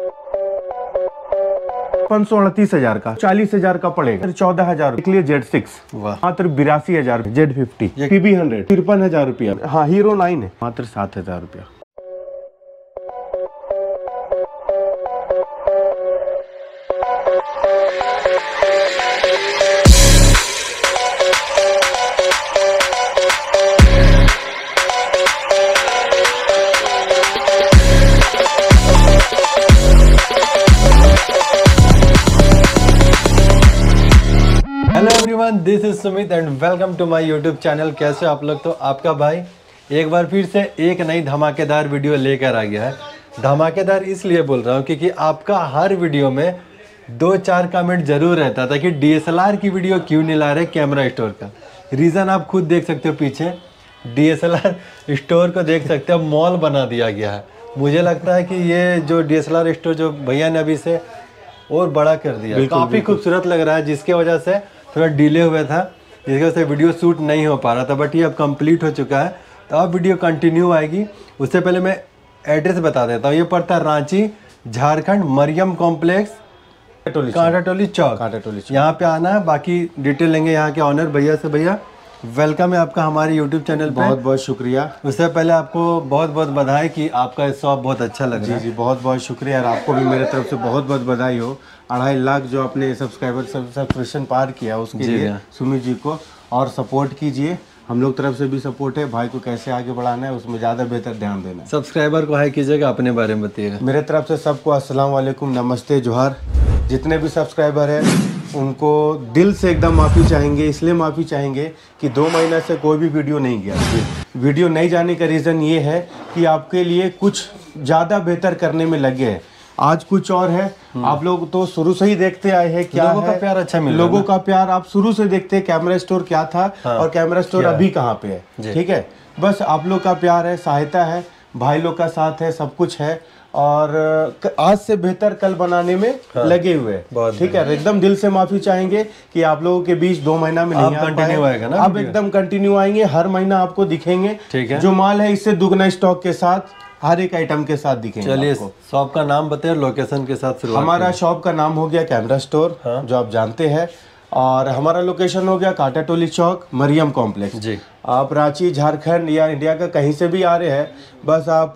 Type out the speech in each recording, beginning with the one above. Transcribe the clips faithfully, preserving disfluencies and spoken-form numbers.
पाँच सौ अड़तीस हजार का, चालीस हजार का पड़ेगा, चौदह हजार के लिए जेड सिक्स मात्र बिरासी हजार, जेड फिफ्टी पीबी हंड्रेड तिरपन हजार रुपया। हाँ हीरो नाइन है मात्र सात हजार रुपया। Hello everyone, this is Sumit and welcome to my YouTube channel. कैसे आप लोग? तो आपका भाई एक बार फिर से एक नई धमाकेदार वीडियो लेकर आ गया है। धमाकेदार इसलिए बोल रहा हूँ क्योंकि आपका हर वीडियो में दो चार कमेंट जरूर रहता था कि डीएसएलआर की वीडियो क्यों नहीं ला रहे कैमरा स्टोर का। रीज़न आप खुद देख सकते हो, पीछे डीएसएलआर स्टोर को देख सकते हो, मॉल बना दिया गया है। मुझे लगता है कि ये जो डीएसएलआर स्टोर जो भैया ने अभी से और बड़ा कर दिया, काफ़ी खूबसूरत लग रहा है, जिसके वजह से थोड़ा डिले हुआ था, जिसकी वजह से वीडियो शूट नहीं हो पा रहा था। बट ये अब कंप्लीट हो चुका है, तो अब वीडियो कंटिन्यू आएगी। उससे पहले मैं एड्रेस बता देता हूँ। ये पड़ता है रांची झारखंड, मरियम कॉम्प्लेक्स, कांटाटोली चौक, कांटाटोली चौक। यहाँ पे आना है। बाकी डिटेल लेंगे यहाँ के ऑनर भैया से। भैया वेलकम है आपका हमारे यूट्यूब चैनल पे। बहुत बहुत शुक्रिया। उससे पहले आपको बहुत बहुत बधाई कि आपका शॉप बहुत अच्छा लग रहा है। जी जी बहुत बहुत शुक्रिया, और आपको भी मेरे तरफ से बहुत बहुत बधाई हो। अढ़ाई लाख जो अपने सब्सक्राइबर सब्सक्रिप्शन पार किया उसके लिए सुमित जी को और सपोर्ट कीजिए। हम लोग तरफ से भी सपोर्ट है। भाई को कैसे आगे बढ़ाना है उसमें ज़्यादा बेहतर ध्यान देना है। सब्सक्राइबर को हाई कीजिएगा, अपने बारे में बताइएगा। मेरे तरफ से सबको अस्सलाम वालेकुम, नमस्ते, जोहार। जितने भी सब्सक्राइबर हैं उनको दिल से एकदम माफ़ी चाहेंगे। इसलिए माफ़ी चाहेंगे कि दो महीना से कोई भी वीडियो नहीं गया। वीडियो नहीं जाने का रीज़न ये है कि आपके लिए कुछ ज़्यादा बेहतर करने में लगे हैं। आज कुछ और है। आप लोग तो शुरू से ही देखते आए हैं, क्या लोगों है? का प्यार अच्छा मिल लोगों का प्यार आप शुरू से देखते हैं। कैमरा स्टोर क्या था हाँ, और कैमरा स्टोर अभी कहाँ पे है, ठीक है? बस आप लोग का प्यार है, सहायता है, भाई लोग का साथ है, सब कुछ है। और आज से बेहतर कल बनाने में हाँ, लगे हुए हैं, ठीक है? एकदम दिल से माफी चाहेंगे कि आप लोगों के बीच दो महीना में नहीं कंटिन्यू आएगा ना। अब एकदम कंटिन्यू आएंगे, हर महीना आपको दिखेंगे। ठीक है, जो माल है इससे दुगना स्टॉक के साथ, हर एक आइटम के साथ दिखेंगे। चलिए शॉप का नाम बताइए, लोकेशन के साथ शुरुआत। हमारा शॉप का नाम हो गया कैमरा स्टोर, हाँ, जो आप जानते हैं। और हमारा लोकेशन हो गया कांटाटोली चौक, मरियम कॉम्प्लेक्स जी। आप रांची झारखंड या इंडिया का कहीं से भी आ रहे हैं, बस आप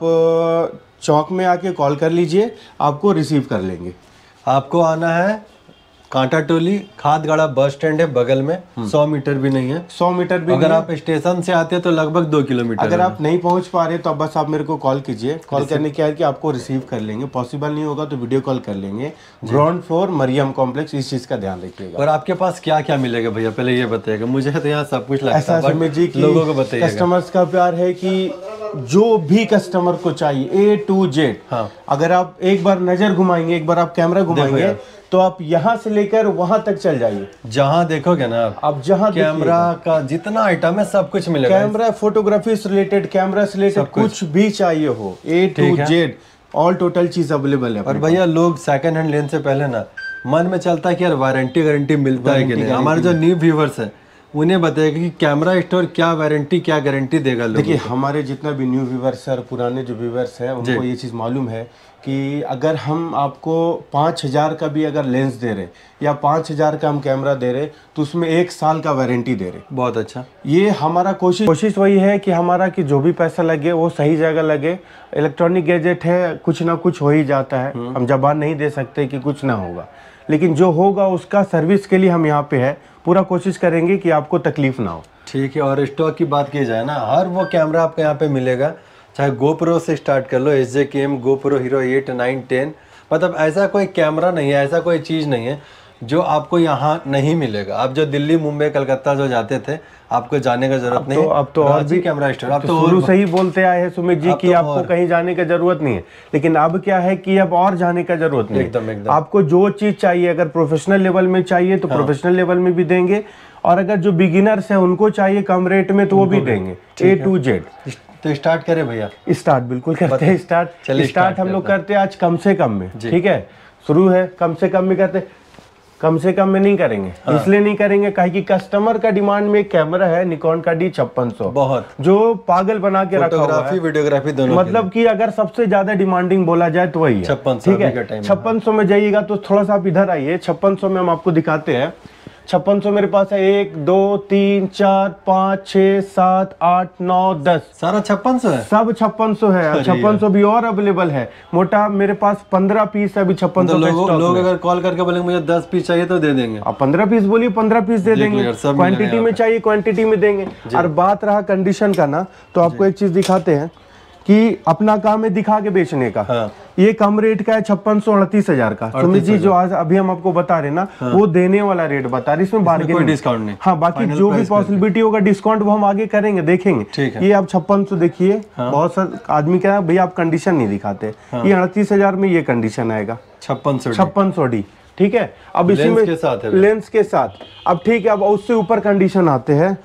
चौक में आके कॉल कर लीजिए, आपको रिसीव कर लेंगे। आपको आना है कांटाटोली, खादगाड़ा बस स्टैंड है बगल में, सौ मीटर भी नहीं है। सौ मीटर भी अगर आप स्टेशन से आते हैं तो लगभग दो किलोमीटर। अगर आप नहीं पहुंच पा रहे तो अब बस आप मेरे को कॉल कीजिए। कॉल करने क्या है कि आपको रिसीव कर लेंगे। पॉसिबल नहीं होगा तो वीडियो कॉल कर लेंगे। ग्राउंड फ्लोर मरियम कॉम्प्लेक्स, इस चीज का ध्यान रखिएगा। और आपके पास क्या क्या मिलेगा भैया, पहले ये बताइएगा। मुझे तो यहाँ सब कुछ लगता है सुमित जी, लोगों को बताइएगा। कस्टमर्स का प्यार है कि जो भी कस्टमर को चाहिए ए टू जेड। हाँ। अगर आप एक बार नजर घुमाएंगे, एक बार आप कैमरा घुमाएंगे तो आप यहाँ से लेकर वहां तक चल जाइए। जहाँ देखोगे ना आप जहाँ कैमरा का जितना आइटम है सब कुछ मिलेगा। कैमरा फोटोग्राफी से रिलेटेड, कैमरा से रिलेटेड कुछ भी चाहिए हो, A to Z all total चीज अवेलेबल है। और भैया लोग सेकंड हैंड लेने से पहले ना मन में चलता है कि यार वारंटी गारंटी मिलता है कि नहीं। हमारे जो न्यू व्यूवर्स है उन्हें बताएगा कि कैमरा स्टोर क्या वारंटी क्या गारंटी देगा। देखिए हमारे जितना भी न्यू व्यूवर्स है और पुराने जो व्यूवर्स हैं उनको ये चीज़ मालूम है कि अगर हम आपको पाँच हज़ार का भी अगर लेंस दे रहे या पाँच हज़ार का हम कैमरा दे रहे तो उसमें एक साल का वारंटी दे रहे। बहुत अच्छा। ये हमारा कोशिश कोशिश वही है कि हमारा कि जो भी पैसा लगे वो सही जगह लगे। इलेक्ट्रॉनिक गैजेट है, कुछ ना कुछ हो ही जाता है। हम जबान नहीं दे सकते कि कुछ ना होगा, लेकिन जो होगा उसका सर्विस के लिए हम यहाँ पे है। पूरा कोशिश करेंगे कि आपको तकलीफ ना हो। ठीक है। और स्टॉक की बात की जाए ना, हर वो कैमरा आपको यहाँ पे मिलेगा, चाहे गोप्रो से स्टार्ट कर लो, S J K M, GoPro Hero eight nine ten, मतलब ऐसा कोई कैमरा नहीं है, ऐसा कोई चीज़ नहीं है जो आपको यहाँ नहीं मिलेगा। आप जो दिल्ली मुंबई कलकत्ता जो जाते थे आपको जाने का जरूरत नहीं। तो अब तो और भी कैमरा स्टोर अब तो शुरू से ही बोलते आए हैं सुमित जी कि आपको कहीं जाने का जरूरत नहीं है, लेकिन अब क्या है कि अब और जाने का जरूरत नहीं। एकदम एकदम आपको जो चीज चाहिए, अगर प्रोफेशनल लेवल में चाहिए तो प्रोफेशनल लेवल में भी देंगे, और अगर जो बिगिनर्स हैं उनको चाहिए कम रेट में तो वो भी देंगे, ए टू जेड। तो स्टार्ट करें भैया? स्टार्ट बिल्कुल करते हैं। स्टार्ट स्टार्ट हम लोग करते हैं आज कम से कम में, ठीक है? शुरू है कम से कम में करते। कम से कम में नहीं करेंगे। हाँ। इसलिए नहीं करेंगे काहे कि कस्टमर का डिमांड में एक कैमरा है निकॉन का डी छप्पन सौ, बहुत जो पागल बना के रखा हुआ है, वीडियोग्राफी दोनों, मतलब कि अगर सबसे ज्यादा डिमांडिंग बोला जाए तो वही है छप्पन सौ। ठीक है, छप्पन सौ में जाइएगा तो थोड़ा सा आप इधर आइए, छप्पन सौ में हम आपको दिखाते हैं। छप्पन सौ मेरे पास है एक दो तीन चार पाँच छः सात आठ नौ दस, सारा छप्पन सौ है, सब छप्पन सौ है। छप्पन सौ भी और अवेलेबल है, मोटा मेरे पास पंद्रह पीस है अभी छप्पन सौ। लोग अगर कॉल करके बोलेंगे मुझे दस पीस चाहिए तो दे देंगे, आप पंद्रह पीस बोलिए पंद्रह पीस दे देंगे, क्वांटिटी में चाहिए क्वांटिटी में देंगे। और बात रहा कंडीशन का ना, तो आपको एक चीज दिखाते हैं कि अपना काम है दिखा के बेचने का। हाँ। ये कम रेट का है छप्पन सौ अड़तीस हजार का। सुमित जी जो आज अभी हम आपको बता रहे ना, हाँ। वो देने वाला रेट बता रहे, इसमें बार्गेनिंग कोई डिस्काउंट नहीं। हाँ, बाकी जो भी पॉसिबिलिटी होगा डिस्काउंट वो हम आगे करेंगे, देखेंगे। ये आप छप्पन सौ देखिए, हाँ। बहुत सारे आदमी क्या है भैया आप कंडीशन नहीं दिखाते, हाँ। ये अड़तीस हजार में ये कंडीशन आएगा छप्पन सौ छप्पन सौ डी ठीक है। अब इसी में के साथ है, लेंस के साथ। अब ठीक है, अब उससे ऊपर कंडीशन आते हैं।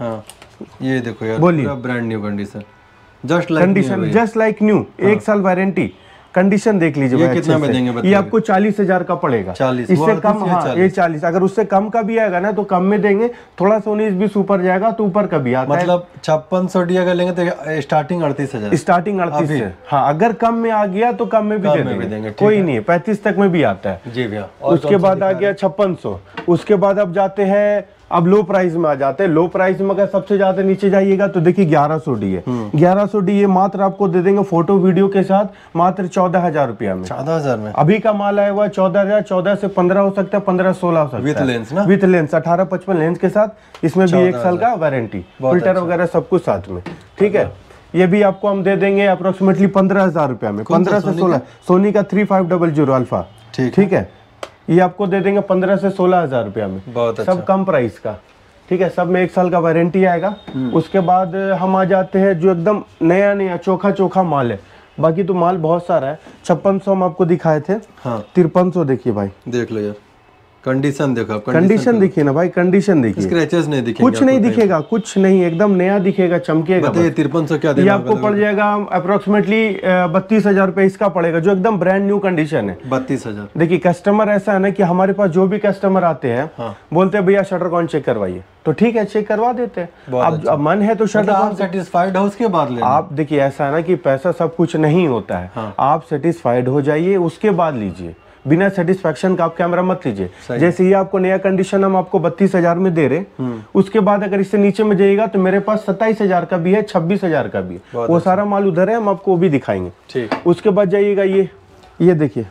ये देखो यार, बोलिए, brand new condition, just like condition just like new, एक साल वारंटी। कंडीशन देख लीजिए, ये कितना में देंगे? ये आपको चालीस हजार का पड़ेगा, चालीस इससे कम। हाँ, ये चालीस, अगर उससे कम का भी आएगा ना तो कम में देंगे, थोड़ा सा उन्नीस बीस ऊपर जाएगा तो ऊपर का भी आता है। मतलब छप्पन सौ डी अगर लेंगे तो स्टार्टिंग अड़तीस हजार, स्टार्टिंग अड़तीस है। हाँ, अगर कम में आ गया तो कम में भी दे देंगे, कोई नहीं है, पैंतीस तक में भी आता है जी भैया। उसके बाद आ गया छप्पन सौ, उसके बाद अब जाते हैं, अब लो प्राइस में आ जाते हैं। लो प्राइस में अगर सबसे ज्यादा नीचे जाइएगा तो देखिए ग्यारह सौ डी है, ग्यारह सौ डी ये मात्र आपको दे देंगे फोटो वीडियो के साथ मात्र चौदह हजार रुपया में। चौदह हजार में अभी का माल आया हुआ है चौदह हजार, चौदह से पंद्रह हो सकता है, पंद्रह सोलह हो सकता है विथ लेंस ना, विथ लेंस अठारह पचपन लेंस के साथ। इसमें भी एक साल का वारंटी, फिल्टर वगैरह सब कुछ साथ में ठीक है। ये भी आपको हम दे देंगे अप्रोक्सीमेटली पंद्रह हजार रुपया में, पंद्रह से सोलह। सोनी का three five double zero alpha ठीक है, ये आपको दे देंगे पंद्रह से सोलह हजार रुपया में, बहुत सब कम प्राइस का ठीक है। सब में एक साल का वारंटी आएगा। उसके बाद हम आ जाते हैं जो एकदम नया नया चोखा चोखा माल है, बाकी तो माल बहुत सारा है। छप्पन सौ हम आपको दिखाए थे, हाँ। तिरपन सौ देखिए भाई, देख लो यार, कंडीशन देखो आप, कंडीशन देखिए ना भाई, कंडीशन देखिए, स्क्रैचेस नहीं दिखेंगे, कुछ नहीं दिखेगा, कुछ नहीं, एकदम नया दिखेगा, चमकेगा। बताइए तिरपन सौ क्या देगा? ये आपको पड़ जाएगा अप्रोक्सीमेटली बत्तीस हजार रुपए इसका पड़ेगा, जो एकदम ब्रांड न्यू कंडीशन है। बत्तीस हजार। देखिए कस्टमर ऐसा है ना कि हमारे पास जो भी कस्टमर आते हैं, हाँ। बोलते हैं भैया शटर कौन चेक करवाइए, तो ठीक है चेक करवा देते हैं। अब अच्छा। मन है तो शटर आप सेटिस्फाइड हो उसके बाद लेना। आप देखिए ऐसा है ना कि पैसा सब कुछ नहीं होता है, हाँ। आप सेटिस्फाइड हो जाइए उसके बाद लीजिए, बिना सेटिस्फेक्शन का आप कैमरा मत लीजिए। जैसे ये आपको नया कंडीशन हम आपको बत्तीस हजार में दे रहे, उसके बाद अगर इससे नीचे में जाइएगा तो मेरे पास सत्ताईस हजार का भी है, छब्बीस हजार का भी है, वो सारा माल उधर है, हम आपको वो भी दिखाएंगे ठीक। उसके बाद जाइएगा ये ये देखिए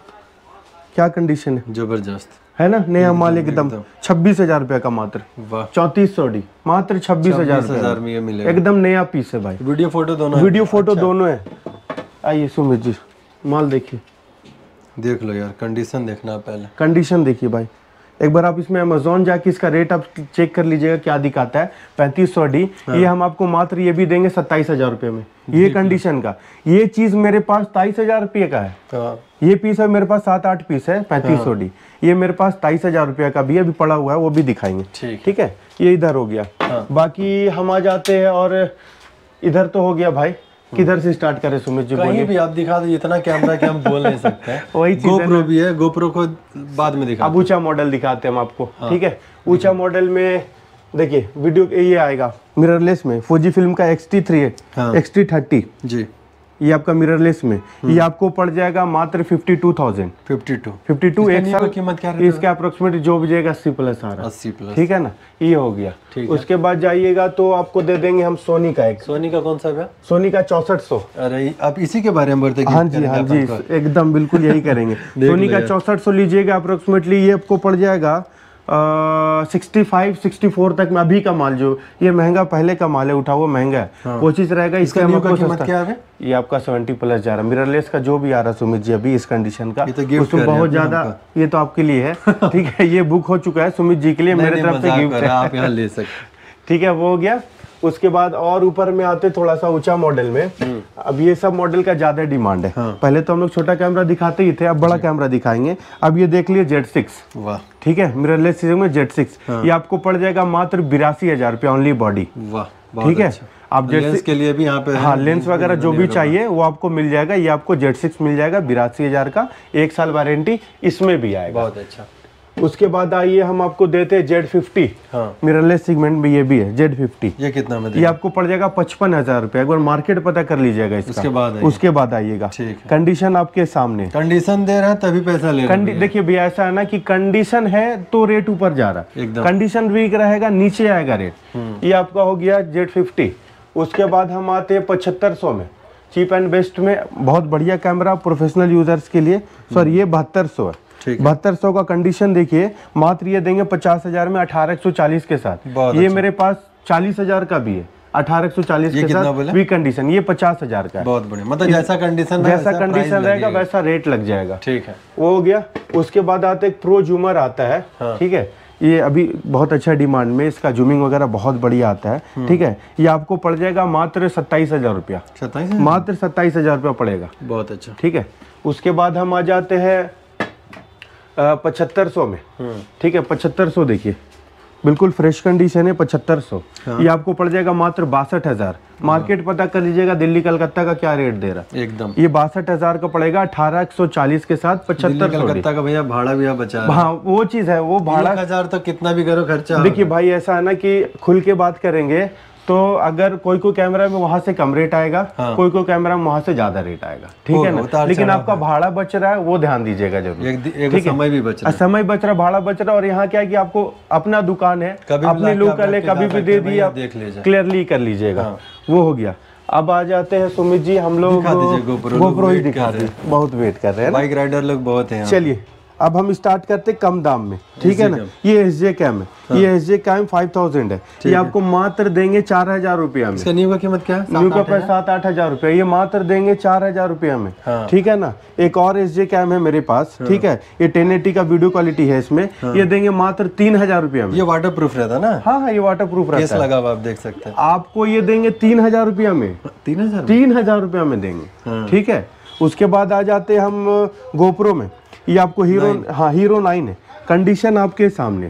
क्या कंडीशन है, जबरदस्त है ना, नया माल एकदम छब्बीस हजार रुपया का मात्र, चौंतीस सौ डी मात्र छब्बीस हजार में ये मिलेगा, एकदम नया पीस है भाई। वीडियो फोटो दोनों, वीडियो फोटो दोनों है। आइए सुमित जी माल देखिए, देख लो यार, कंडीशन देखना पहले, कंडीशन देखिए भाई। एक बार आप इसमें अमेज़न जाके इसका रेट आप चेक कर लीजिएगा क्या दिखाता है, पैंतीस सौ डी। हाँ। ये हम आपको मात्र ये भी देंगे सत्ताईस हजार रुपये में, ये कंडीशन का। ये चीज मेरे पास तेईस हजार रुपये का है, हाँ। ये पीस है मेरे पास सात आठ पीस है, पैंतीस सौ डी। ये मेरे पास तेईस हजार रुपये का भी अभी पड़ा हुआ है, वो भी दिखाएंगे ठीक है। ये इधर हो गया, हाँ। बाकी हम आ जाते हैं और इधर तो हो गया भाई, किधर से स्टार्ट करें सुमित जी? कहीं भी आप दिखा दो, इतना कैमरा कि हम बोल नहीं सकते हैं। वही गोप्रो भी है, गोप्रो को बाद में दिखा। अब ऊंचा मॉडल दिखाते हैं हम आपको, हाँ। ठीक है। ऊंचा मॉडल में देखिए वीडियो ये आएगा मिररलेस में, फौजी फिल्म का एक्स टी थ्री है, एक्स टी थर्टी जी, ये आपका मिररलेस में, ये आपको पड़ जाएगा मात्र fifty two thousand, fifty two fifty two एक साल कीमत क्या है इसके अप्रोक्सीमेट जो भी जाएगा अस्सी प्लस आ रहा है, अस्सी प्लस ठीक है ना, ये हो गया। उसके बाद जाइएगा तो आपको दे देंगे हम सोनी का, एक सोनी का कौन सा है? सोनी का चौसठ सौ। अरे आप इसी के बारे में बताइए। हाँ जी हाँ जी एकदम बिल्कुल यही करेंगे। सोनी का चौसठ सौ लीजिएगा अप्रोक्सीमेटली, ये आपको पड़ जाएगा सिक्सटी फाइव सिक्सटी फोर तक में। अभी का माल जो ये महंगा पहले का माल है, उठा वो महंगा है, हाँ। वो चीज रहेगा। इसका कीमत क्या है? ये आपका सेवेंटी प्लस जा रहा है, मिररलेस का जो भी आ रहा है सुमित जी अभी इस कंडीशन का, तो उसमें बहुत ज्यादा, ये तो आपके लिए है ठीक है, ये बुक हो चुका है सुमित जी के लिए, मेरे तरफ से गिफ्ट है, आप यहाँ ले सकते ठीक है, वो हो गया। उसके बाद और ऊपर में आते थोड़ा सा ऊंचा मॉडल में, अब ये सब मॉडल का ज्यादा डिमांड है, हाँ। पहले तो हम लोग छोटा कैमरा दिखाते ही थे, अब बड़ा कैमरा दिखाएंगे। अब ये देख लिए जेड सिक्स, वाह ठीक है, मिररलेस सीरीज में जेड सिक्स, हाँ। ये आपको पड़ जाएगा मात्र बिरासी हजार रुपया ओनली बॉडी, वाह ठीक है। आप जेड के लिए भी यहाँ पे हाँ लेंस वगैरह जो भी चाहिए वो आपको मिल जाएगा। ये आपको जेड सिक्स मिल जाएगा बिरासी हजार का, एक साल वारंटी इसमें भी आएगा, बहुत अच्छा। उसके बाद आइए हम आपको देते हैं जेड फिफ्टी। हाँ। मिररलेस सेगमेंट में ये भी है जेड फिफ्टी। ये कितना में ये आपको पड़ जाएगा पचपन हजार रुपया। एक बार मार्केट पता कर लीजिएगा इसका। उसके बाद उसके बाद आइएगा। ठीक है। कंडीशन आपके सामने, कंडीशन दे रहा है तभी पैसा ले रहा है। देखिए भैया ऐसा है ना कि कंडीशन है तो रेट ऊपर जा रहा है, एकदम। कंडीशन वीक रहेगा नीचे आएगा रेट। ये आपका हो गया जेड फिफ्टी। उसके बाद हम आते हैं पचहत्तर सौ में, चीप एंड बेस्ट में, बहुत बढ़िया कैमरा प्रोफेशनल यूजर्स के लिए। सर ये बहत्तर सौ है। बहत्तर सौ का कंडीशन देखिए, मात्र ये देंगे पचास हजार में अठारह सौ चालीस के साथ। ये अच्छा। मेरे पास चालीस हजार का भी है अठारह सौ चालीस के साथ वी कंडीशन। ये पचास हजार का है। बहुत बढ़िया, मतलब जैसा कंडीशन जैसा कंडीशन रहेगा वैसा रेट लग जाएगा। ठीक है, वो हो गया। उसके बाद आते एक प्रो जूमर आता है। हाँ। ठीक है, ये अभी बहुत अच्छा डिमांड में, इसका जूमिंग वगैरह बहुत बढ़िया आता है। ठीक है, ये आपको पड़ जाएगा मात्र सत्ताईस हजार रुपया। मात्र सत्ताईस हजार रुपया पड़ेगा। बहुत अच्छा। ठीक है, उसके बाद हम आ जाते हैं पचहत्तर सौ में। ठीक है, पचहत्तर सौ देखिए बिल्कुल फ्रेश कंडीशन है, पचहत्तर सौ। हाँ। ये आपको पड़ जाएगा मात्र बासठ हजार। मार्केट पता कर लीजिएगा दिल्ली कलकत्ता का क्या रेट दे रहा है एकदम। ये बासठ हजार का पड़ेगा अठारह सौ चालीस के साथ। पचहत्तर कलकत्ता का भैया भाड़ा भी आप बचा। हाँ वो चीज है, वो भाड़ा हजार तो कितना भी करो खर्चा। देखिए भाई ऐसा है ना कि खुल के बात करेंगे तो अगर कोई कोई कैमरा में वहां से कम रेट आएगा। हाँ। कोई कोई कैमरा में वहां से ज्यादा रेट आएगा। ठीक है ना, लेकिन आपका भाड़ा बच रहा है वो ध्यान दीजिएगा जरूर। एक, एक समय भी बच रहा है, समय बच रहा है, भाड़ा बच रहा है। और यहाँ क्या है कि आपको अपना दुकान है, अपनी लोकल है, कभी भी दे दी आप क्लियरली कर लीजिएगा। वो हो गया। अब आ जाते हैं सुमित जी, हम लोग गोप्रो ही दिखा दे, बहुत वेट कर रहे हैं, बाइक राइडर लोग बहुत हैं। चलिए अब हम स्टार्ट करते हैं कम दाम में। ठीक है ना, ये एस जे कैम है। हाँ। ये S J cam five thousand है। ये आपको मात्र देंगे चार हजार रुपया में। इसका न्यू का कीमत क्या है? न्यू का प्राइस सात आठ हजार रुपया। ये मात्र देंगे चार हजार रुपया में। हाँ। ठीक है ना, एक और एस जे कैम है मेरे पास। हाँ। ठीक है, ये टेन एटी का वीडियो क्वालिटी है इसमें। हाँ। ये देंगे मात्र तीन हजार रुपया में। ये वाटर प्रूफ रहता ना? हाँ हाँ, ये वाटर प्रूफ रहता है, लगा हुआ आप देख सकते हैं। आपको ये देंगे तीन हजार रुपया में। तीन हजार तीन हजार रुपया में देंगे। ठीक है, उसके बाद आ जाते हम गोप्रो में। ये आपको हीरो, हाँ हीरो नाइन है। कंडीशन आपके सामने,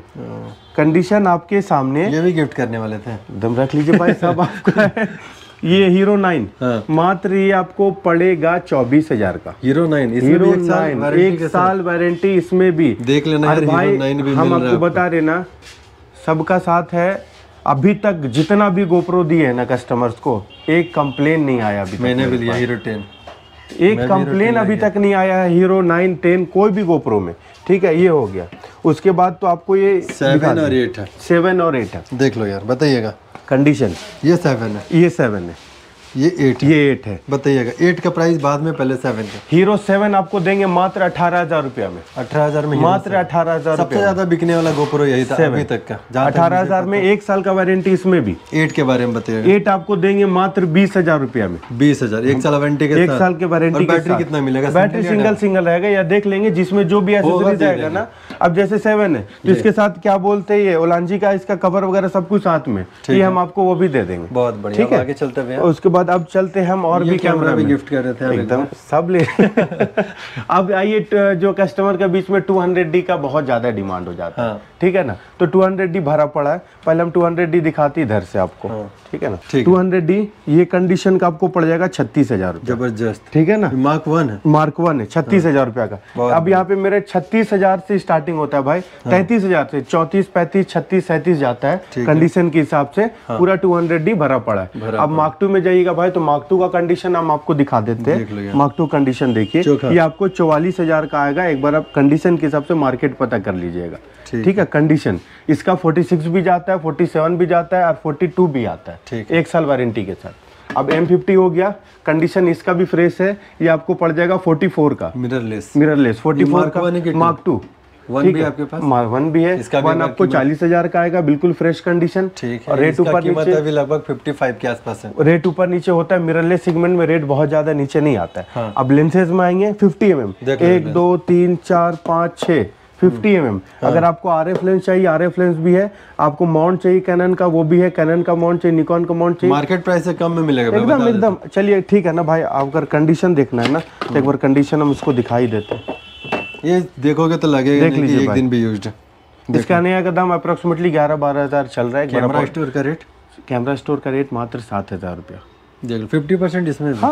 कंडीशन आपके सामने। ये भी गिफ्ट करने वाले थे, दम रख लीजिए भाई, सब आपका है। ये हीरो नाइन। हाँ। मात्र ये आपको पड़ेगा चौबीस हजार का। हीरो नाइन, हीरो नाइन एक साल वारंटी इसमें भी। देख लेना भाई, हम आपको बता रहे ना, सबका साथ है। अभी तक जितना भी गोप्रो दिए है ना कस्टमर्स को, एक कंप्लेन नहीं आया अभी तक। मैंने भी लिया हीरो टेन, एक कंप्लेन अभी तक नहीं आया है हीरो नाइन टेन कोई भी गोप्रो में। ठीक है, ये हो गया। उसके बाद तो आपको ये सेवन और एट है, सेवन और एट है। देख लो यार, बताइएगा कंडीशन। ये सेवन है, ये सेवन है, ये एट, ये एट है। बताइएगा एट का प्राइस बाद में, पहले सेवन का। हीरो सेवन आपको देंगे मात्र अठारह हजार रुपया में। अठारह हजार में मात्र अठारह हजार। सबसे ज्यादा बिकने वाला गोप्रो यही था अभी तक का। अठारह हजार में एक साल का वारंटी इसमें भी। एट के बारे में बताइएगा। एट आपको देंगे मात्र बीस हजार रुपया में। बीस हजार एक साल वारंटी के एक साल के वारंटी। बैटरी कितना मिलेगा? बैटरी सिंगल सिंगल रहेगा, या देख लेंगे जिसमें जो भी एसेसरीज आएगा ना। अब जैसे सेवन है तो इसके साथ क्या बोलते हैं, ये ओलांजी का इसका कवर वगैरह सब कुछ साथ में, ये हम आपको वो भी दे देंगे। बहुत बढ़िया। ठीक है, आगे चलते हैं। उसके बाद अब चलते हैं हम और भी कैमरा भी गिफ्ट कर रहे थे एकदम सब ले। अब आइए, जो कस्टमर के बीच में टू हंड्रेड डी का बहुत ज्यादा डिमांड हो जाता है। हाँ। ठीक है ना, तो टू हंड्रेड डी भरा पड़ा है। पहले हम टू हंड्रेड डी दिखाते इधर से आपको। हाँ। ठीक है ना, टू हंड्रेड डी ये कंडीशन का आपको पड़ जाएगा छत्तीस हजार। जबरदस्त। ठीक है ना, मार्क वन है, मार्क वन है, छत्तीस हजार रुपया का। अब यहाँ पे मेरे छत्तीस हजार से स्टार्टिंग होता है भाई, तैतीस हजार से चौतीस पैंतीस छत्तीस सैंतीस जाता है कंडीशन के हिसाब से। पूरा टू हंड्रेड डी भरा पड़ा है। अब मार्क टू में जाइएगा भाई, तो मार्क टू का कंडीशन हम आपको दिखा देते हैं। मार्क टू कंडीशन देखिए, ये आपको चौवालीस हजार का आएगा। एक बार आप कंडीशन के हिसाब से मार्केट पता कर लीजिएगा। ठीक है, कंडीशन इसका छियालीस भी जाता है, सैंतालीस भी जाता है और बयालीस भी आता है, एक साल वारंटी के साथ। अब एम फिफ्टी हो गया, कंडीशन इसका भी फ्रेश है। ये आपको पड़ जाएगा चौवालीस का, मिररलेस। मिररलेस चौवालीस का, मार्क टू। वन भी आपके पास? वन भी है, वन आपको चालीस हजार का आएगा, बिल्कुल फ्रेश कंडीशन। ठीक है, रेट ऊपर नीचे अभी लगभग पचपन के आसपास है। रेट ऊपर नीचे होता है, मिररलेस सेगमेंट में रेट बहुत ज्यादा नीचे नहीं आता है। हाँ। अब लेंसेज में आएंगे फिफ्टी एम एम, एक दो तीन चार पाँच छः फिफ्टी एम एम। अगर आपको आर एफ लेंस चाहिए, आर एफ लेंस भी है। आपको माउंट चाहिए कैनन का, वो भी है। कैनन का माउंट चाहिए, निकॉन का माउंट चाहिए। मार्केट प्राइस से कम में मिलेगा एकदम एकदम। चलिए ठीक है ना भाई, अगर कंडीशन देखना है ना तो एक बार कंडीशन हम उसको दिखाई देते हैं। ये देखोगे तो लगेगा देख लीजिए, एक दिन भी यूज्ड है। इसका नया का दाम अप्रोक्सीमेटली ग्यारह बारह हजार चल रहा है। कैमरा स्टोर का रेट, कैमरा स्टोर का रेट मात्र सात हजार रुपया। देख लो फिफ्टी परसेंट इसमें। हाँ,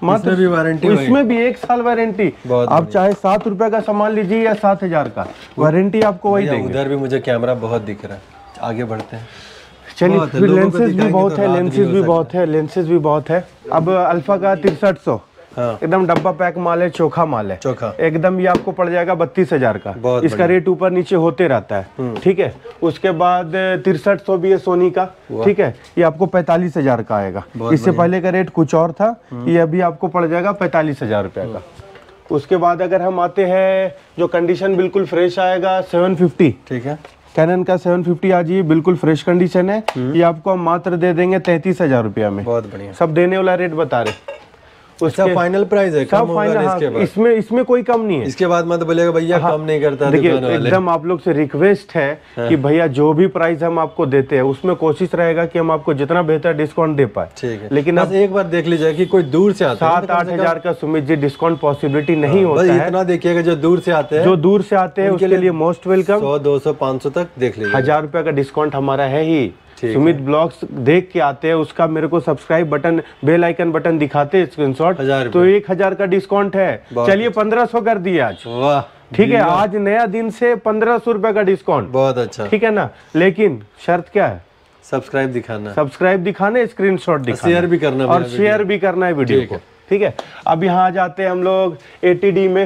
इसमें भी वारंटी, इसमें भी एक साल वारंटी। आप चाहे सात रुपए का सामान लीजिए या सात हजार का, वारंटी आपको वही देंगे। उधर भी मुझे कैमरा बहुत दिख रहा है, आगे बढ़ते हैं। चलिए, फिर लेंसेज भी बहुत है, लेंसेज भी बहुत है, लेंसेज भी बहुत है। अब अल्फा का तिरसठ सौ हाँ। एकदम डब्बा पैक माल है, चोखा माल है, चोखा एकदम। ये आपको पड़ जाएगा बत्तीस हजार का। इसका रेट ऊपर नीचे होते रहता है, ठीक है। उसके बाद तिरसठ सौ भी है सोनी का, ठीक है। ये आपको पैंतालीस हजार का आएगा। इससे पहले का रेट कुछ और था, ये अभी आपको पड़ जाएगा पैंतालीस हजार रुपया का। उसके बाद अगर हम आते हैं जो कंडीशन बिल्कुल फ्रेश आएगा, सेवन फिफ्टी, ठीक है। कैनन का सेवन फिफ्टी आ जाइए, बिल्कुल फ्रेश कंडीशन है। ये आपको हम मात्र दे देंगे तैंतीस हजार रुपया में। बहुत बढ़िया, सब देने वाला रेट बता रहे। उसका फाइनल प्राइस है, कम होगा फाइनल, इसके बाद? इसमें इसमें कोई कम नहीं है। इसके बाद मत बोलेगा भैया हाँ, कम नहीं करता। देखिए, एकदम आप लोग से रिक्वेस्ट है हाँ। कि भैया जो भी प्राइस हम आपको देते हैं उसमें कोशिश रहेगा कि हम आपको जितना बेहतर डिस्काउंट दे पाए, ठीक है। लेकिन अब एक बार देख लीजिए कि कोई दूर से आता है सात आठ हजार का सुमित जी डिस्काउंट पॉसिबिलिटी नहीं होता है। इतना देखिएगा, जो दूर से आते हैं, जो दूर से आते हैं उसके लिए मोस्ट वेलकम। सौ दो सौ पाँच सौ तक देख लीजिए, हजार रुपया का डिस्काउंट हमारा है ही। सुमित ब्लॉग्स देख के आते हैं, उसका मेरे को subscribe button, bell icon button दिखाते हैं स्क्रीनशॉट, तो एक हजार का डिस्काउंट है। चलिए पंद्रह सौ कर दिए आज, वाह, ठीक है। आज नया दिन से पंद्रह सौ रुपए का डिस्काउंट, बहुत अच्छा, ठीक है ना। लेकिन शर्त क्या है? सब्सक्राइब दिखाना, सब्सक्राइब दिखाना, स्क्रीनशॉट दिखाना, शेयर भी करना और शेयर भी करना है वीडियो को, ठीक है। अब यहाँ जाते हैं हम लोग एटी डी में।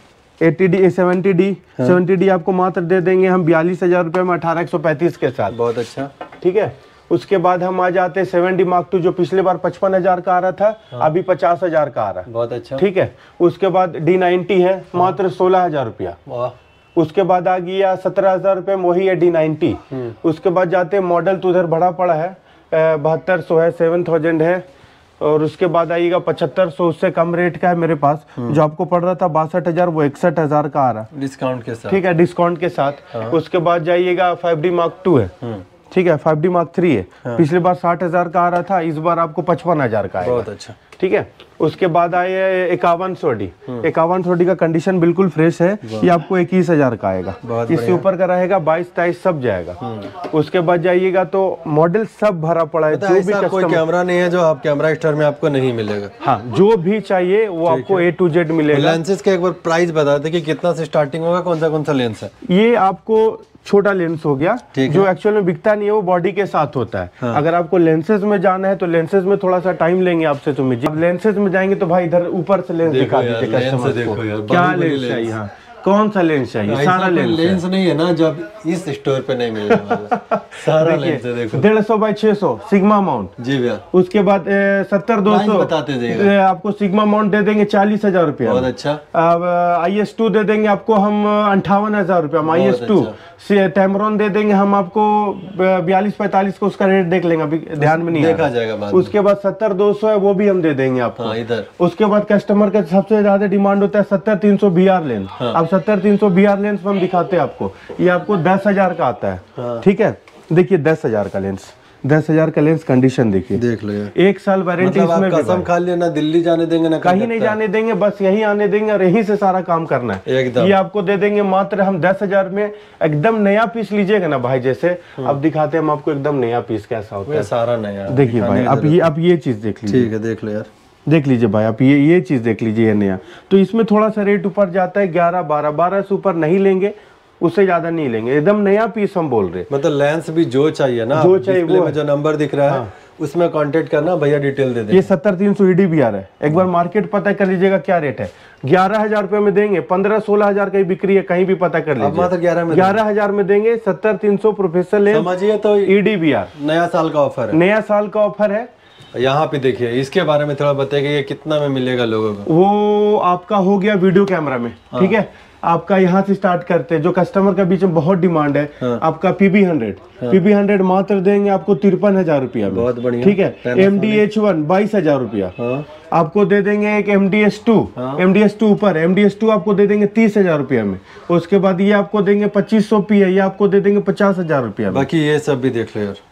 Eighty D seventy D seventy D आपको मात्र दे देंगे हम बयालीस हजार रुपए में, अठारह एक सौ पैंतीस के साथ। बहुत अच्छा, ठीक है। उसके बाद हम आ जाते हैं सेवन डी मार्क टू, जो पिछले बार पचपन हजार का आ रहा था, हाँ। अभी पचास हजार का आ रहा है। बहुत अच्छा, ठीक है। उसके बाद डी नाइनटी है, मात्र सोलह हजार रुपया। उसके बाद आ गया सत्रह हजार रुपये में, वही है डी नाइनटी। उसके बाद जाते हैं मॉडल, तो उधर बड़ा पड़ा है, बहत्तर सौ है, सेवन थाउजेंड है। और उसके बाद आइएगा पचहत्तर सौ, उससे कम रेट का है मेरे पास, जो आपको पड़ रहा था बासठ हजार, वो इकसठ हजार का आ रहा है डिस्काउंट के साथ, ठीक है, डिस्काउंट के साथ। हाँ। उसके बाद जाइएगा फाइव डी मार्क टू है, ठीक है, फाइव डी मार्क थ्री है। हाँ। पिछले बार साठ हजार का आ रहा था, इस बार आपको पचपन हजार का है। बहुत अच्छा, ठीक है। उसके बाद आए इक्यावन सौ डी, इक्यावन सौ डी का कंडीशन बिल्कुल फ्रेश है, ये आपको इक्कीस हजार का आएगा। इससे ऊपर का रहेगा बाईस तेईस सब जाएगा। उसके बाद जाइएगा तो मॉडल सब भरा पड़ा है, जो भी कस्टमर, कोई कैमरा नहीं है जो आप कैमरा स्टोर में आपको नहीं मिलेगा। हाँ, जो भी चाहिए वो आपको ए टू जेड मिलेगा। लेंसेज का एक बार प्राइस बता दें कि कितना से स्टार्टिंग होगा, कौन सा कौन सा लेंस है? ये आपको छोटा लेंस हो गया, जो एक्चुअल में बिकता नहीं है, वो बॉडी के साथ होता है। हाँ। अगर आपको लेंसेज में जाना है तो लेंसेज में थोड़ा सा टाइम लेंगे आपसे, तुम्हें जब लेंसेज में जाएंगे तो भाई इधर ऊपर से लेंस दिखा दीजिए कस्टमर को, क्या लेंस चाहिए, हाँ कौन सा लेंस चाहिए। सारा लेंस लेंस नहीं है ना जब इस स्टोर पे नहीं मिलने वाला, सारा लेंस है। देखो डेढ़ सौ बाई छह सौ सिग्मा माउंट, जी भैया। उसके बाद सत्तर दो सौ बताते आपको सिग्मा माउंट दे देंगे चालीस हजार रुपया। बहुत अच्छा। अब आई एस टू दे देंगे आपको हम अंठावन हजार रुपया में, आई एस टू। टैमरॉन दे देंगे हम आपको बयालीस पैंतालीस को, उसका रेट देख लेंगे, अभी ध्यान में नहीं देखा जाएगा बाद में। उसके बाद सत्तर दो सौ है, वो भी हम दे देंगे आपको। हाँ, इधर। उसके बाद कस्टमर का सबसे ज्यादा डिमांड होता है सत्तर तीन सौ बी आर लेंस। हाँ। अब सत्तर तीन सौ बी आर लेंस हम दिखाते हैं आपको, ये आपको दस हजार का आता है। हाँ। ठीक है, देखिए दस हजार का लेंस, दस हजार का लेंस कंडीशन देखिए, देख लो यार। एक साल वारंटी मतलब इसमें। कसम खा लिया ना दिल्ली जाने देंगे ना कहीं नहीं जाने देंगे, बस यही आने देंगे और यहीं से सारा काम करना है एकदम। ये आपको दे देंगे मात्र हम दस हजार में, एकदम नया पीस लीजिएगा ना भाई, जैसे अब दिखाते हैं हम आपको एकदम नया पीस कैसा होता है, सारा नया। देखिए भाई, अब ये अब ये चीज देख लीजिए। ठीक है, देख लो यार, देख लीजिए भाई, आप ये ये चीज देख लीजिए, ये नया। तो इसमें थोड़ा सा रेट ऊपर जाता है, ग्यारह बारह बारह से ऊपर नहीं लेंगे, उससे ज्यादा नहीं लेंगे, एकदम नया पीस हम बोल रहे। मतलब लेंस भी जो चाहिए ना, जो चाहिए वो में जो नंबर दिख रहा है उसमें कांटेक्ट करना, भैया डिटेल दे दें। ये सत्तर तीन सौ ईडी भी आ रहा है, एक बार मार्केट पता कर लीजिएगा क्या रेट है। ग्यारह हजार रुपए में देंगे, पंद्रह सोलह हजार की बिक्री है, कहीं भी पता कर लीजिए। मात्र ग्यारह में ग्यारह हजार में देंगे, सत्तर तीन सौ प्रोफेसर लेंस, समझिए तो ईडी भी आर, नया साल का ऑफर है, नया साल का ऑफर है। यहाँ पे देखिए, इसके बारे में थोड़ा बताइए, ये कितना में मिलेगा लोगों को? वो आपका हो गया वीडियो कैमरा में। हाँ। ठीक है, आपका यहाँ से स्टार्ट करते हैं, जो कस्टमर का बीच में बहुत डिमांड है। हाँ। आपका पीबी हंड्रेड, पीबी हंड्रेड मात्र देंगे आपको तिरपन हजार रुपया, बहुत बढ़िया। ठीक है, एम डी एच वन बाईस हजार रुपया आपको दे देंगे। एक M D S two, M D S two ऊपर, एम डी एस टू आपको दे देंगे तीस हजार रुपया में। उसके बाद ये आपको देंगे पच्चीस सौ पी है, ये आपको दे देंगे पचास हजार रुपया। बाकी ये सब भी देख लो यार,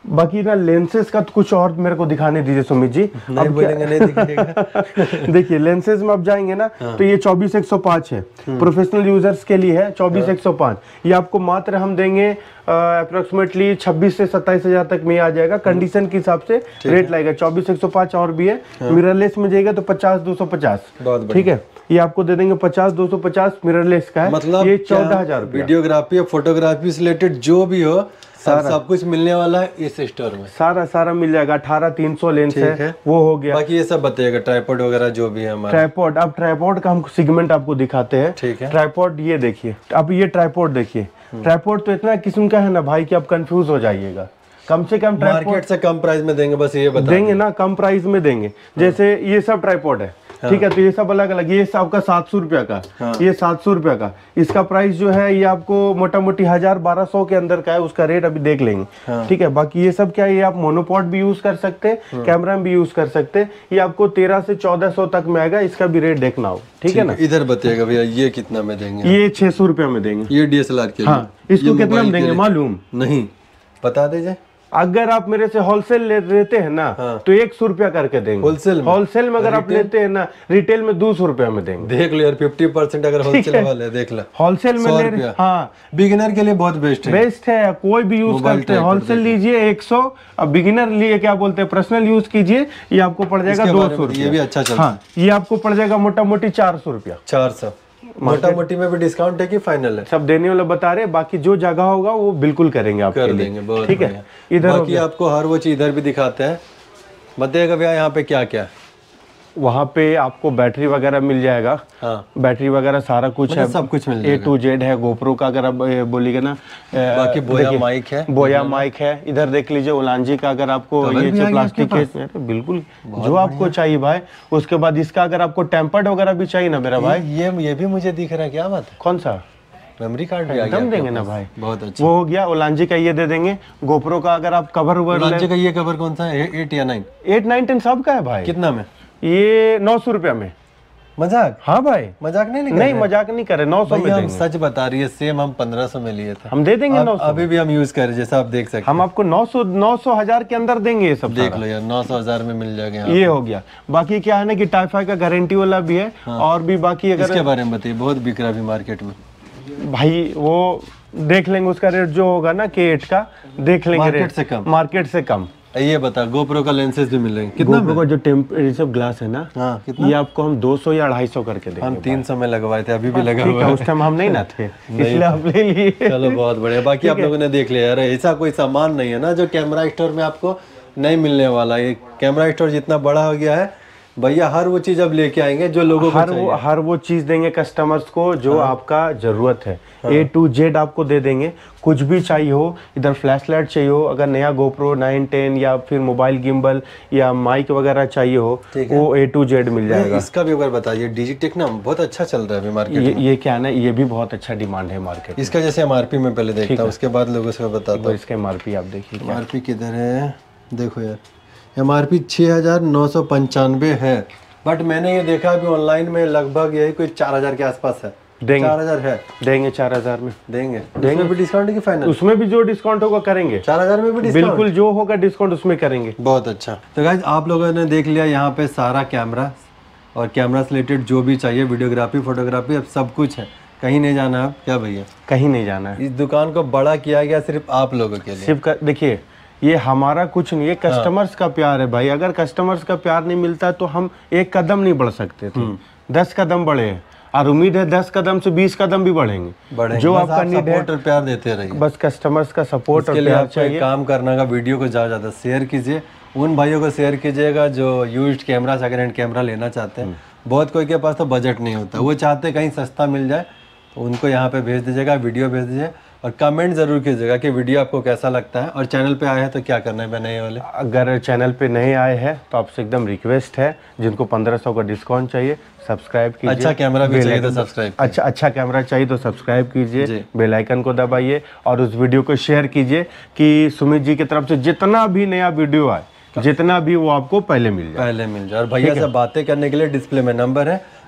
बाकी ना लेंसेज का तो कुछ और मेरे को दिखाने दीजिए सुमित जी। नहीं बोलेंगे नहीं दिखेगा। देखिए लेंसेज में आप जाएंगे ना हाँ। तो ये चौबीस एक सौ पाँच है, प्रोफेशनल यूजर्स के लिए है चौबीस एक सौ पाँच। ये आपको मात्र हम देंगे अप्रोक्सीमेटली छब्बीस से सत्ताईस हजार तक में आ जाएगा, कंडीशन के हिसाब से रेट लगेगा। चौबीस एक सौ पाँच और भी है, मिररलेस में जाएगा तो पचास दो सौ पचास, ठीक है। ये आपको दे देंगे पचास दो सौ पचास मिररलेस का है, मतलब ये चौदह हजार। वीडियोग्राफी और फोटोग्राफी से रिलेटेड जो भी हो सारा सब कुछ मिलने वाला है इस स्टोर में, सारा सारा मिल जाएगा। अठारह तीन सौ लेंस है, है वो हो गया। बाकी ये सब बताइएगा ट्राइपॉड वगैरह जो भी है हमारा। ट्राइपॉड, अब ट्राइपॉड का हम सेगमेंट आपको दिखाते हैं, ठीक है। ट्राइपॉड ये देखिए, अब ये ट्राइपॉड देखिए, ट्राइपॉड तो इतना किस्म का है ना भाई कि आप कंफ्यूज हो जाइएगा। कम से कम मार्केट से कम प्राइस में देंगे, बस ये बता देंगे ना, कम प्राइस में देंगे। जैसे ये सब ट्राइपॉड है, ठीक है, तो ये सब अलग अलग, ये आपका सात सौ रुपया का, हाँ। ये सात सौ रुपया का, इसका प्राइस जो है ये आपको मोटा मोटी हजार बारह सौ के अंदर का है, उसका रेट अभी देख लेंगे, हाँ। ठीक है। बाकी ये सब क्या है, ये आप मोनोपॉड भी यूज कर सकते हैं, हाँ। कैमरा में भी यूज कर सकते हैं। ये आपको तेरह से चौदह सौ तक में आएगा, इसका भी रेट देखना हो, ठीक है ना। इधर बताइएगा भैया ये कितना में देंगे? ये छह सौ रुपया में देंगे, ये डीएसएलआर के, हाँ। इसको कितना में देंगे मालूम नहीं, बता दीजिए। अगर आप मेरे से होलसेल ले लेते हैं ना, हाँ। तो एक सौ रुपया करके देंगे होलसेल में। होलसेल में अगर आप लेते हैं ना, रिटेल में दो सौ रुपया में देंगे। देख लो यार, फिफ्टी परसेंट अगर होलसेल वाले, देख लो होलसेल में ले रहे, हाँ। बिगिनर के लिए बहुत बेस्ट है, बेस्ट है, कोई भी यूज करते हैं। होलसेल लीजिए एक सौ, अब बिगिनर लिए क्या बोलते हैं पर्सनल यूज कीजिए, ये आपको पड़ जाएगा दो सौ रुपया। ये भी अच्छा चलता है, ये आपको पड़ जाएगा मोटा मोटी चार सौ रुपया। चार सौ मोटा मोटी में भी डिस्काउंट है कि फाइनल है? सब देने वाला बता रहे, बाकी जो जगह होगा वो बिल्कुल करेंगे आपके कर देंगे, बहुत ठीक है। इधर बाकी आपको हर वो चीज इधर भी दिखाते हैं, बताइएगा भैया यहाँ पे क्या क्या है। वहाँ पे आपको बैटरी वगैरह मिल जाएगा, हाँ। बैटरी वगैरह सारा कुछ मतलब है, सब कुछ मिल जाएगा। ए टू जेड है, गोप्रो का अगर आप बोलिएगा ना, बाकी बोया माइक है, बोया माइक है। इधर देख लीजिए ओलांजी का, अगर आपको ये जो प्लास्टिक है, बिल्कुल जो आपको चाहिए भाई। उसके बाद इसका अगर आपको टेम्पर्ड वगैरह भी चाहिए ना मेरा भाई, ये ये भी मुझे दिख रहा है, क्या बात है? कौन सा मेमोरी कार्ड भी एकदम देंगे ना भाई, बहुत अच्छा। वो हो गया। ओलांजी का ये दे देंगे। गोप्रो का अगर आप कवर ओलांजी का ये कवर कौन सा है? एट या नाइन? एट नाइन टेन सब का है भाई। कितना में? ये नौ सौ रुपया में। मजाक? हाँ भाई, मजाक नहीं नहीं, नहीं मजाक नहीं करे, नौ सौ में हम सच बता रही है, सेम हम पंद्रह सौ में लिए थे, हम दे देंगे नौ सौ। अभी भी हम यूज कर रहे, जैसा आप देख सकते हैं, हम आपको नौ सौ नौ सौ हजार के अंदर देंगे ये सब। देख लो यार, नौ सौ हजार में मिल जाएगा। ये हो गया। बाकी क्या है ना कि टाइफाई का गारंटी वाला भी है, हाँ। और भी बाकी अगर इसके बारे में बताइए, बहुत बिक रहा है अभी मार्केट में भाई। वो देख लेंगे उसका रेट जो होगा ना, के एट का देख लेंगे, मार्केट से कम, मार्केट से कम। ये बता, गोप्रो का लेंसेज भी मिलेंगे कितना? गोप्रो का जो टेम्परेचर ग्लास है ना, हाँ, कितना? ये आपको हम दो सौ या ढाई सौ करके देंगे। हम तीन सौ में लगवाए थे, अभी भी लगा हुआ है। उस टाइम हम नहीं ना थे, इसलिए आप ले लिए। चलो बहुत बढ़िया। बाकी आप लोगों ने देख लिया यार, ऐसा कोई सामान नहीं है ना जो कैमरा स्टोर में आपको नहीं मिलने वाला। ये कैमरा स्टोर जितना बड़ा हो गया है भैया, हर वो चीज अब लेके आएंगे जो लोगों को हर वो हर वो चीज देंगे कस्टमर्स को जो हाँ। आपका जरूरत है, ए टू जेड आपको दे देंगे। कुछ भी चाहिए हो, इधर फ्लैश लाइट चाहिए हो, अगर नया गोप्रो नाइन टेन या फिर मोबाइल गिम्बल या माइक वगैरह चाहिए हो, वो ए टू जेड मिल जाएगा। इसका भी अगर बताइए, डिजिटेक ना बहुत अच्छा चल रहा है अभी मार्केट ये, में। ये क्या है ना, ये भी बहुत अच्छा डिमांड है मार्केट। इसका जैसे एमआरपी में पहले देखता हूँ, उसके बाद लोगों से बताता हूँ। इसका एमआरपी आप देखिए, एमआरपी किधर है, देखो यार, एमआरपी छः हजार नौ सौ पंचानवे है, बट मैंने ये देखा अभी ऑनलाइन में लगभग यही कोई चार हजार के आसपास है। देंगे चार हजार है, देंगे चार हजार में देंगे देंगे उसमें भी डिस्काउंट की फाइनल, उसमें भी जो डिस्काउंट होगा करेंगे। चार हजार में भी डिस्काउंट, बिल्कुल जो होगा डिस्काउंट उसमें करेंगे। बहुत अच्छा। तो गाइस आप लोगों ने देख लिया यहाँ पे सारा कैमरा और कैमरा से रिलेटेड जो भी चाहिए, वीडियोग्राफी फोटोग्राफी, अब सब कुछ है। कहीं नहीं जाना है, क्या भैया? कहीं नहीं जाना है। इस दुकान को बड़ा किया गया सिर्फ आप लोगों के लिए। सिर्फ देखिए, ये हमारा कुछ नहीं है, कस्टमर्स का प्यार है भाई। अगर कस्टमर्स का प्यार नहीं मिलता तो हम एक कदम नहीं बढ़ सकते थे, दस कदम बढ़े हैं, और उम्मीद है दस कदम से बीस कदम भी बढ़ेंगे, बढ़ेंगे। जो आपका आप नीड है, प्यार देते रहिए, बस कस्टमर्स का सपोर्ट और प्यार चाहिए। काम करना का वीडियो को ज़्यादा ज़्यादा शेयर कीजिए, उन भाइयों को शेयर कीजिएगा जो used camera, second hand camera लेना चाहते हैं। बहुत कोई के पास तो बजट नहीं होता, वो चाहते कहीं सस्ता मिल जाए, तो उनको यहाँ पे भेज दीजिएगा, वीडियो भेज दीजिए और कमेंट जरूर कीजिएगा कि वीडियो आपको कैसा लगता है। और चैनल पे आए हैं तो क्या करना है नए वाले? अगर चैनल पे नए आए हैं तो आपसे एकदम रिक्वेस्ट है, जिनको पंद्रह सौ का डिस्काउंट चाहिए सब्सक्राइब कीजिए। अच्छा कैमरा भी चाहिए तो सब्सक्राइब, अच्छा अच्छा कैमरा चाहिए तो सब्सक्राइब कीजिए, बेल आइकन को दबाइए और उस वीडियो को शेयर कीजिए कि सुमित जी की तरफ से जितना भी नया वीडियो आए, जितना भी, वो आपको पहले मिल जाए, पहले मिल जाए। और भैया से बातें करने के लिए डिस्प्ले में नंबर है,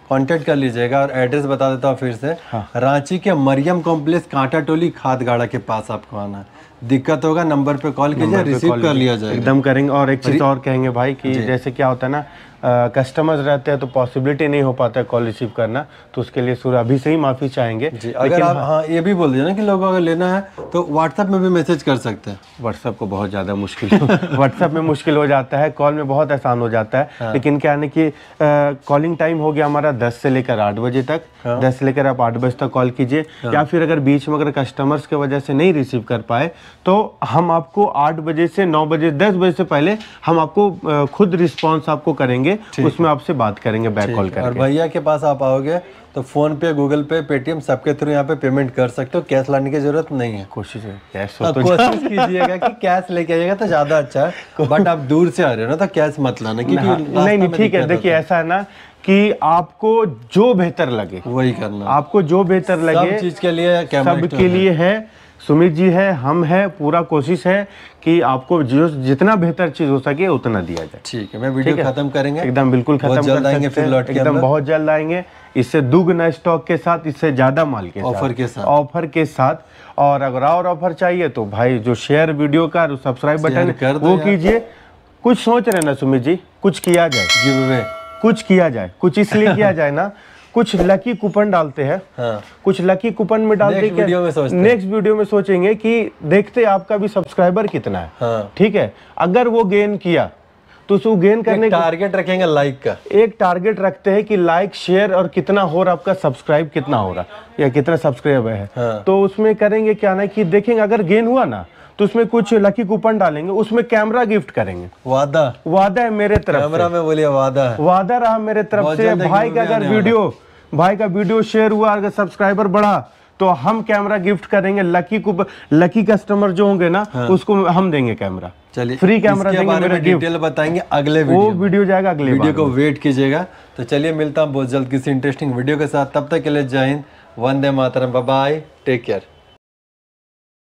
कांटेक्ट कर लीजिएगा। और एड्रेस बता देता हूँ फिर से, हाँ। रांची के मरियम कॉम्प्लेक्स कांटा टोली खादगाड़ा के पास आपको आना है। दिक्कत होगा नंबर पे कॉल कीजिए, रिसीव कर लिया जाएगा। एकदम करेंगे। और एक चीज़ और कहेंगे भाई कि जैसे क्या होता है ना, कस्टमर्स रहते हैं तो पॉसिबिलिटी नहीं हो पाता है कॉल रिसीव करना, तो उसके लिए सूर्य अभी से ही माफ़ी चाहेंगे जी। अगर आप हाँ ये भी बोल दीजिए ना कि लोगों को अगर लेना है तो व्हाट्सएप में भी मैसेज कर सकते हैं। व्हाट्सएप को बहुत ज़्यादा मुश्किल व्हाट्सएप में मुश्किल हो जाता है, कॉल में बहुत आसान हो जाता है। हाँ। लेकिन क्या है कि कॉलिंग टाइम हो गया हमारा दस से लेकर आठ बजे तक। हाँ। दस से लेकर आप आठ बजे तक कॉल कीजिए। हाँ। या फिर अगर बीच में अगर कस्टमर्स की वजह से नहीं रिसीव कर पाए तो हम आपको आठ बजे से नौ बजे दस बजे से पहले हम आपको खुद रिस्पॉन्स आपको करेंगे, उसमें आपसे बात करेंगे बैक कॉल करके। और भैया के पास आप आओगे तो फोन पे, गूगल पे, पेटीएम सबके थ्रू यहाँ पे पेमेंट कर सकते हो, कैश लाने की जरूरत नहीं है। कोशिश है कैश तो कोशिश कीजिएगा कि कैश लेके आइएगा तो ज्यादा अच्छा है। बट आप दूर से आ रहे हो ना तो कैश मत लाना, क्योंकि नहीं नहीं ठीक है। देखिए ऐसा है ना कि आपको जो बेहतर लगे वही करना, आपको जो बेहतर लगे। सब चीज के लिए सबके लिए है, सुमित जी है, हम है, पूरा कोशिश है कि आपको जो जितना बेहतर चीज हो सके उतना दिया जाए। ठीक है, मैं वीडियो खत्म करेंगे एकदम, बिल्कुल खत्म जल्द आएंगे, फिर लौट के एकदम बहुत जल्द आएंगे, इससे दुगना स्टॉक के साथ, इससे ज्यादा माल के ऑफर के साथ ऑफर के साथ। और अगर और ऑफर चाहिए तो भाई जो शेयर वीडियो का सब्सक्राइब बटन कर वो कीजिए। कुछ सोच रहे ना सुमित जी, कुछ किया जाए, गिव अवे कुछ किया जाए, कुछ इसलिए किया जाए ना, कुछ लकी कूपन डालते हैं। हाँ। कुछ लकी कूपन में डालते हैं, नेक्स्ट वीडियो में सोचेंगे कि देखते आपका भी सब्सक्राइबर कितना है। हाँ। ठीक है, अगर वो गेन किया तो उसको गेन करने का टारगेट रखेंगे, लाइक का एक टारगेट रखते हैं कि लाइक, शेयर और कितना हो रहा, आपका सब्सक्राइब कितना हो रहा या कितना सब्सक्राइबर है। हाँ। तो उसमें करेंगे क्या ना कि देखेंगे अगर गेन हुआ ना तो उसमें कुछ लकी कूपन डालेंगे, उसमें कैमरा गिफ्ट करेंगे। वादा वादा है मेरे तरफ कैमरा में बोलिए, वादा है, वादा रहा मेरे तरफ से। भाई का अगर वीडियो भाई का वीडियो शेयर हुआ, अगर सब्सक्राइबर बढ़ा तो हम कैमरा गिफ्ट करेंगे। लकी को लकी कस्टमर जो होंगे ना, हाँ। उसको हम देंगे कैमरा, चलिए फ्री कैमरा देंगे। बारे में डिटेल बताएंगे अगले वीडियो, वो वीडियो जाएगा अगले वीडियो को वेट कीजिएगा। तो चलिए मिलता हूँ बहुत जल्द किसी इंटरेस्टिंग वीडियो के साथ, तब तक के लिए जय हिंद, वंदे मातरम, बाय बाय, टेक केयर।